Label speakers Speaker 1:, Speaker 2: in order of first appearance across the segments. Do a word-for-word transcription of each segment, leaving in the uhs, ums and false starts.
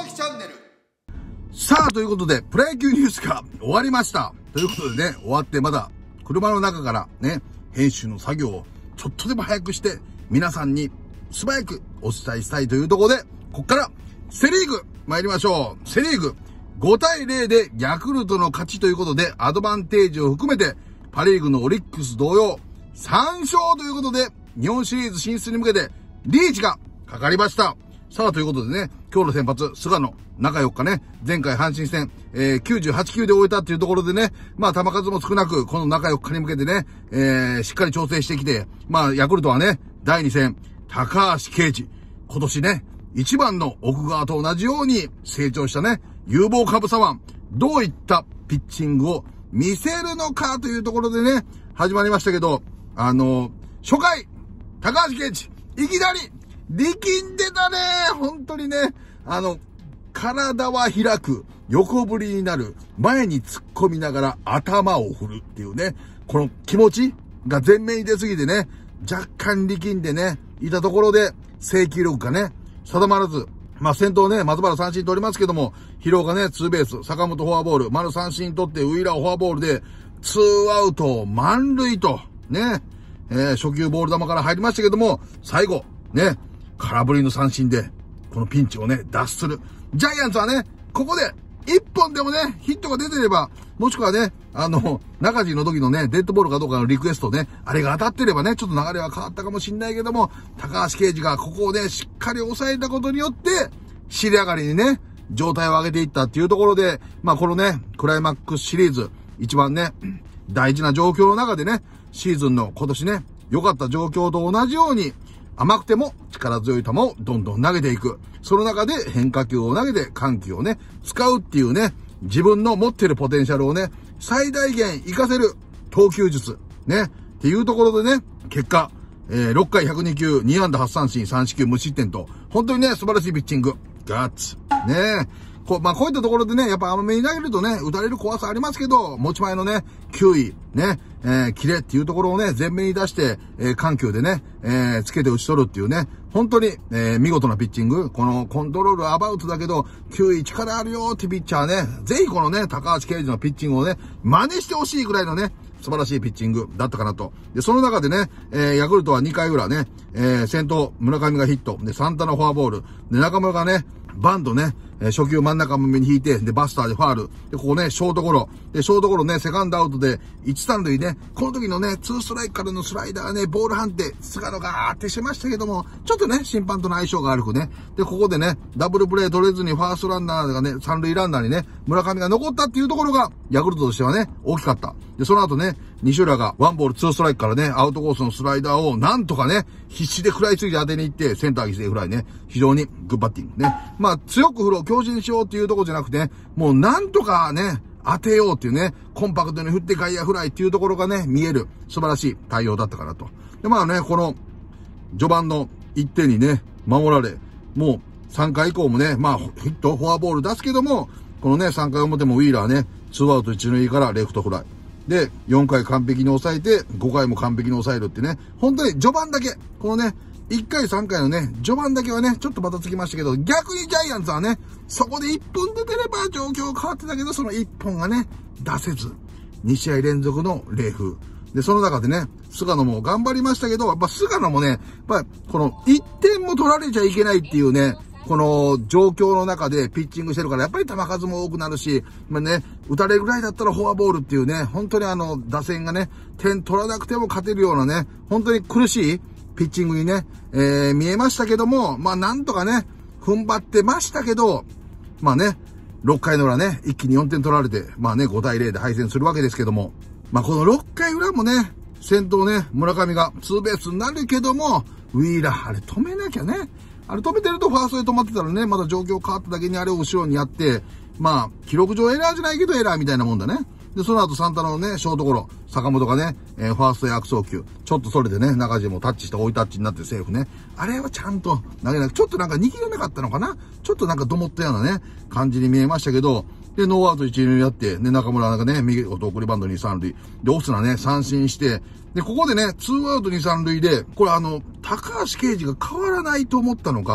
Speaker 1: 木チャンネル。
Speaker 2: さあ、ということで、プロ野球ニュースが終わりました。ということでね、終わってまだ車の中からね、編集の作業をちょっとでも早くして、皆さんに素早くお伝えしたいというところで、こっからセリーグ参りましょう。セリーグごたいゼロでヤクルトの勝ちということで、アドバンテージを含めて、パリーグのオリックス同様、さんしょうということで、日本シリーズ進出に向けて、リーチがかかりました。さあ、ということでね、今日の先発、菅野、中よっかね、前回阪神戦、えー、きゅうじゅうはちきゅうで終えたっていうところでね、まあ、球数も少なく、この中よっかに向けてね、えー、しっかり調整してきて、まあ、ヤクルトはね、だいに戦、高橋奎二、今年ね、一番の奥川と同じように成長したね、有望株左腕、どういったピッチングを見せるのかというところでね、始まりましたけど、あの、初回、高橋奎二、いきなり、力んでたね。本当にね。あの、体は開く、横振りになる、前に突っ込みながら頭を振るっていうね。この気持ちが前面に出すぎてね、若干力んでね、いたところで、制球力がね、定まらず、まあ、先頭ね、松原三振取りますけども、広岡ね、ツーベース、坂本フォアボール、丸三振取って、ウィーラーフォアボールで、ツーアウト満塁と、ね、えー、初球ボール球から入りましたけども、最後、ね、空振りの三振で、このピンチをね、脱する。ジャイアンツはね、ここで、一本でもね、ヒットが出てれば、もしくはね、あの、中地の時のね、デッドボールかどうかのリクエストね、あれが当たってればね、ちょっと流れは変わったかもしんないけども、高橋奎二がここをね、しっかり抑えたことによって、尻上がりにね、状態を上げていったっていうところで、まあこのね、クライマックスシリーズ、一番ね、大事な状況の中でね、シーズンの今年ね、良かった状況と同じように、甘くても力強い球をどんどん投げていく。その中で変化球を投げて緩急をね、使うっていうね、自分の持ってるポテンシャルをね、最大限活かせる投球術。ね。っていうところでね、結果、えー、ろっかいひゃくにきゅう、にあんだはちさんしん、さんしきゅう無失点と、本当にね、素晴らしいピッチング。ガッツ。ねこう、まあ、こういったところでね、やっぱ甘めに投げるとね、打たれる怖さありますけど、持ち前のね、球威、ね、えー、キレっていうところをね、前面に出して、えー、緩急でね、えー、つけて打ち取るっていうね、本当に、えー、見事なピッチング。このコントロールアバウトだけど、球威力あるよってピッチャーね、ぜひこのね、高橋奎二のピッチングをね、真似してほしいぐらいのね、素晴らしいピッチングだったかなと。で、その中でね、えー、ヤクルトはにかい裏ね、えー、先頭、村上がヒット。で、サンタナフォアボール。で、中村がね、バントね、えー、初球真ん中目に引いて、で、バスターでファール。で、ここね、ショートゴロ。で、ショートゴロね、セカンドアウトで、いち、さん塁ね、この時のね、ツーストライクからのスライダーね、ボール判定、菅野がーってしましたけども、ちょっとね、審判との相性が悪くね。で、ここでね、ダブルプレー取れずにファーストランナーがね、三塁ランナーにね、村上が残ったっていうところが、ヤクルトとしてはね、大きかった。で、その後ね、西浦がワンボールツーストライクからね、アウトコースのスライダーをなんとかね、必死で食らいついて当てに行って、センター犠牲フライね、非常にグッバッティングね。まあ、強く振ろう、強振しようっていうところじゃなくて、もうなんとかね、当てようっていうね、コンパクトに振って外野フライっていうところがね、見える素晴らしい対応だったかなと。で、まあね、この、序盤のいってんにね、守られ、もうさんかい以降もね、まあ、ヒット、フォアボール出すけども、このね、さんかい表もウィーラーね、ツーアウトいち塁からレフトフライ。で、よんかい完璧に抑えて、ごかいも完璧に抑えるってね、本当に序盤だけ、このね、いっかいさんかいのね、序盤だけはね、ちょっとバタつきましたけど、逆にジャイアンツはね、そこでいっぽん出てれば状況変わってたけど、そのいっぽんがね、出せず、にしあい連続の冷風。で、その中でね、菅野も頑張りましたけど、やっぱ菅野もね、やっぱりこのいってんも取られちゃいけないっていうね、この状況の中でピッチングしてるから、やっぱり球数も多くなるし、まあね、打たれるぐらいだったらフォアボールっていうね、本当にあの、打線がね、点取らなくても勝てるようなね、本当に苦しいピッチングにね、えー、見えましたけども、まあなんとかね、踏ん張ってましたけど、まあね、ろっかいの裏ね、一気によんてん取られて、まあね、ごたいゼロで敗戦するわけですけども、まあこのろっかい裏もね、先頭ね、村上がツーベースになるけども、ウィーラー、あれ止めなきゃね、あれ止めてるとファーストで止まってたらね、まだ状況変わっただけにあれを後ろにやって、まあ、記録上エラーじゃないけどエラーみたいなもんだね。で、その後サンタナのね、ショートゴロ、坂本がね、えー、ファーストへ悪送球。ちょっとそれでね、中地もタッチして追いタッチになってセーフね。あれはちゃんと投げなく、ちょっとなんか握れなかったのかな？ちょっとなんかどもったようなね、感じに見えましたけど、で、ノーアウト一塁にやって、で、中村がね、右おと送りバントに三塁。で、オスナね、三振して、で、ここでね、ツーアウトに三塁で、これあの、高橋奎二が変わらないと思ったのか、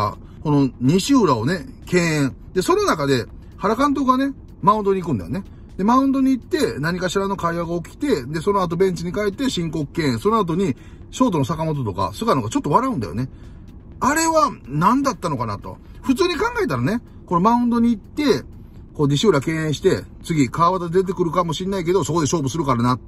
Speaker 2: この西浦をね、敬遠。で、その中で、原監督がね、マウンドに行くんだよね。で、マウンドに行って、何かしらの会話が起きて、で、その後ベンチに帰って申告敬遠。その後に、ショートの坂本とか、菅野がちょっと笑うんだよね。あれは何だったのかなと。普通に考えたらね、このマウンドに行って、こう、西浦敬遠して、次、川端出てくるかもしれないけど、そこで勝負するからなって、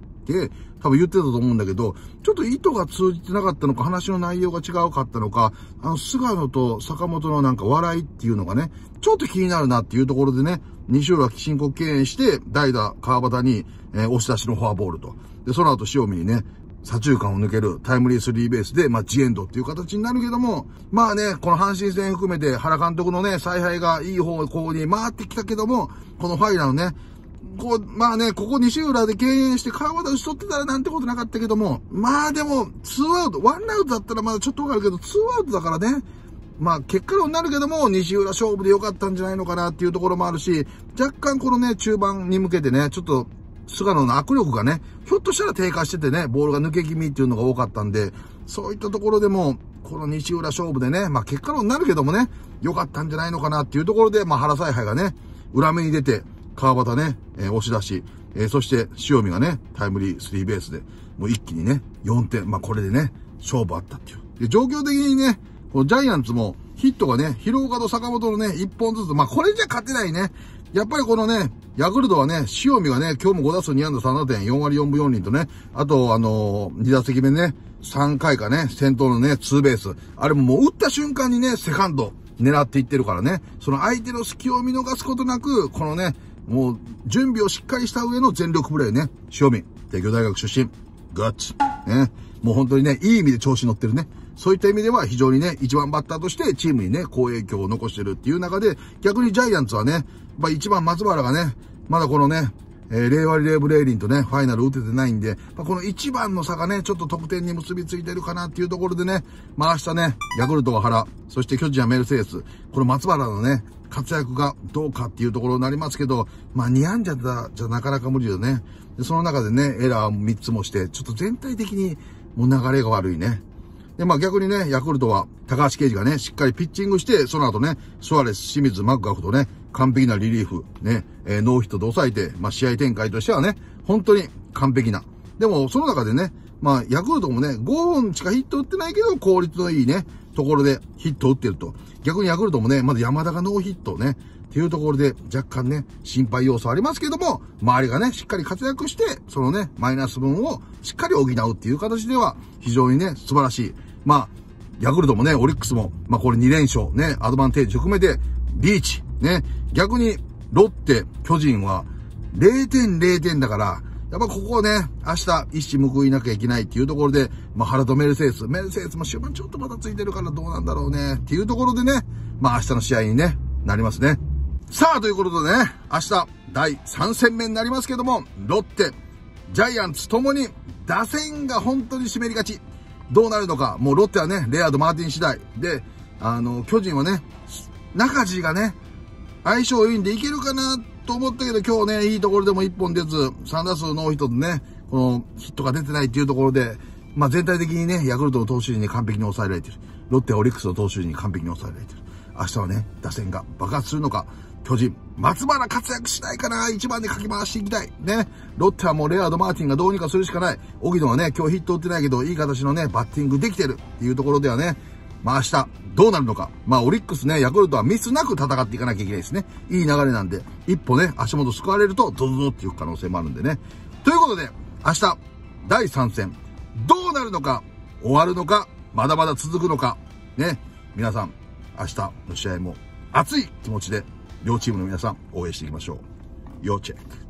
Speaker 2: 多分言ってたと思うんだけど、ちょっと意図が通じてなかったのか、話の内容が違うかったのか、あの、菅野と坂本のなんか笑いっていうのがね、ちょっと気になるなっていうところでね、西浦申告敬遠して、代打川端に、えー、押し出しのフォアボールと。で、その後塩見にね、左中間を抜けるタイムリースリーベースで、まあ、ジエンドっていう形になるけども、まあね、この阪神戦含めて原監督のね、采配がいい方向に回ってきたけども、このファイナルね、こう、まあね、ここ西浦で敬遠して川端打ち取ってたらなんてことなかったけども、まあでも、ツーアウト、ワンアウトだったらまだちょっとわかるけど、ツーアウトだからね、まあ結果論になるけども、西浦勝負で良かったんじゃないのかなっていうところもあるし、若干このね、中盤に向けてね、ちょっと、菅野の握力がね、ひょっとしたら低下しててね、ボールが抜け気味っていうのが多かったんで、そういったところでも、この西浦勝負でね、まあ結果論になるけどもね、良かったんじゃないのかなっていうところで、まあ原采配がね、裏目に出て、川端ね、えー、押し出し、えー、そして塩見がね、タイムリースリーベースで、もう一気にね、よんてん、まあこれでね、勝負あったっていう。で、状況的にね、このジャイアンツもヒットがね、広岡と坂本のね、いっぽんずつ、まあこれじゃ勝てないね。やっぱりこのね、ヤクルトはね、塩見がね、今日もご打数に安打さん打点、よん割よんぶよん厘とね、あと、あのー、に打席目ね、さんかいかね、先頭のね、ツーベース。あれももう打った瞬間にね、セカンド狙っていってるからね、その相手の隙を見逃すことなく、このね、もう準備をしっかりした上の全力プレーね、塩見、帝京大学出身、ガッツ、ね、もう本当にね、いい意味で調子乗ってるね。そういった意味では非常にね、一番バッターとしてチームにね、好影響を残してるっていう中で、逆にジャイアンツはね、まあ一番松原がね、まだこのね、えー、れい割れいぶれい厘とね、ファイナル打ててないんで、まあ、この一番の差がね、ちょっと得点に結びついてるかなっていうところでね、まあ明日ね、ヤクルトは原、そして巨人はメルセデス、この松原のね、活躍がどうかっていうところになりますけど、まあに安打じゃなかなか無理よね。で、その中でね、エラーみっつもして、ちょっと全体的にもう流れが悪いね。で、まあ逆にね、ヤクルトは高橋奎二がね、しっかりピッチングして、その後ね、ソアレス、清水、マクガフとね、完璧なリリーフ、ね、えー、ノーヒットで抑えて、まあ試合展開としてはね、本当に完璧な。でも、その中でね、まあヤクルトもね、ごほんしかヒット打ってないけど、効率のいいね、ところでヒット打ってると。逆にヤクルトもね、まだ山田がノーヒットね、っていうところで若干ね、心配要素ありますけども、周りがね、しっかり活躍して、そのね、マイナス分をしっかり補うっていう形では、非常にね、素晴らしい。まあ、ヤクルトもね、オリックスも、まあこれに連勝、ね、アドバンテージ含めて、リーチ、ね、逆に、ロッテ、巨人は、れいてんれいてんだから、やっぱここをね、明日、一矢報いなきゃいけないっていうところで、まあ原とメルセデス、メルセデスも終盤ちょっとまだついてるからどうなんだろうね、っていうところでね、まあ明日の試合にね、なりますね。さあ、ということでね、明日、だいさん戦目になりますけども、ロッテ、ジャイアンツともに、打線が本当に湿りがち。どうなるのか、もうロッテはね、レアード・マーティン次第。で、あの、巨人はね、中地がね、相性いいんでいけるかなと思ったけど、今日ね、いいところでもいっぽん出ず、さん打数ノーヒットでね、このヒットが出てないっていうところで、まあ全体的にね、ヤクルトの投手陣に完璧に抑えられている。ロッテはオリックスの投手陣に完璧に抑えられている。明日はね、打線が爆発するのか、巨人、松原活躍しないかな、一番でかき回していきたい。ね。ロッテはもうレアード・マーティンがどうにかするしかない。荻野はね、今日ヒット打ってないけど、いい形のね、バッティングできてるっていうところではね、まあ明日、どうなるのか。まあオリックスね、ヤクルトはミスなく戦っていかなきゃいけないですね。いい流れなんで、一歩ね、足元救われると、ドドドっていう可能性もあるんでね。ということで、明日、だいさん戦、どうなるのか、終わるのか、まだまだ続くのか、ね。皆さん、明日の試合も熱い気持ちで、両チームの皆さん応援していきましょう。要チェック。